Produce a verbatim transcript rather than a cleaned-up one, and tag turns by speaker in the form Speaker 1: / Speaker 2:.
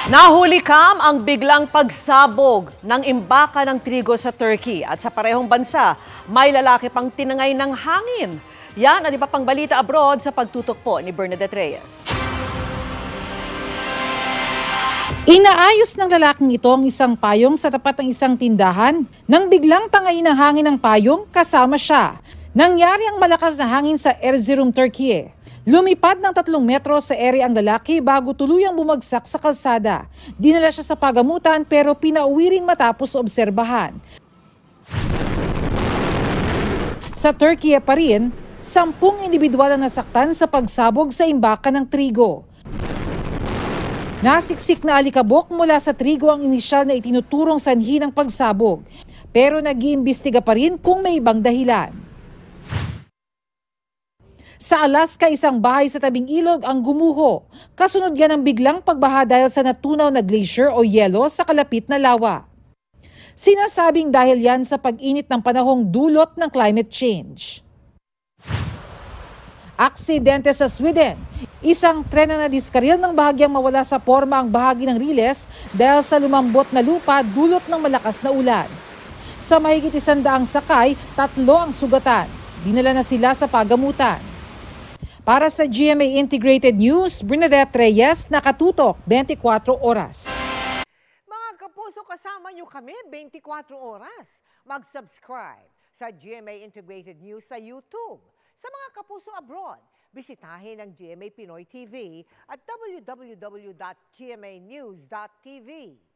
Speaker 1: Nahuli kam ang biglang pagsabog ng imbaka ng trigo sa Turkey at sa parehong bansa, may lalaki pang tinangay ng hangin. Yan at iba pang balita abroad sa pagtutok po ni Bernadette Reyes.
Speaker 2: Inaayos ng lalaking ito ang isang payong sa tapat ng isang tindahan nang biglang tangayin ng hangin ng payong kasama siya. Nangyari ang malakas na hangin sa Erzurum, Turkey. Lumipad ng tatlong metro sa ere ang lalaki bago tuluyang bumagsak sa kalsada. Dinala siya sa pagamutan pero pinauwi rin matapos obserbahan. Sa Turkey pa rin, sampung individual ang nasaktan sa pagsabog sa imbaka ng trigo. Nasiksik na alikabok mula sa trigo ang inisyal na itinuturong sanhi ng pagsabog, pero nag-iimbestiga pa rin kung may ibang dahilan. Sa Alaska, isang bahay sa tabing ilog ang gumuho. Kasunod yan ng biglang pagbaha dahil sa natunaw na glacier o yelo sa kalapit na lawa. Sinasabing dahil yan sa pag-init ng panahong dulot ng climate change. Aksidente sa Sweden. Isang tren na nadiskaril ng bahagyang mawala sa porma ang bahagi ng riles dahil sa lumambot na lupa dulot ng malakas na ulan. Sa mahigit isandaang sakay, tatlo ang sugatan. Dinala na sila sa pagamutan. Para sa G M A Integrated News, Bernadette Reyes, nakatutok twenty-four oras.
Speaker 3: Mga kapuso, kasama nyo kami twenty-four oras. Mag-subscribe sa G M A Integrated News sa YouTube. Sa mga kapuso abroad, bisitahin ang G M A Pinoy T V at w w w dot g m a news dot t v.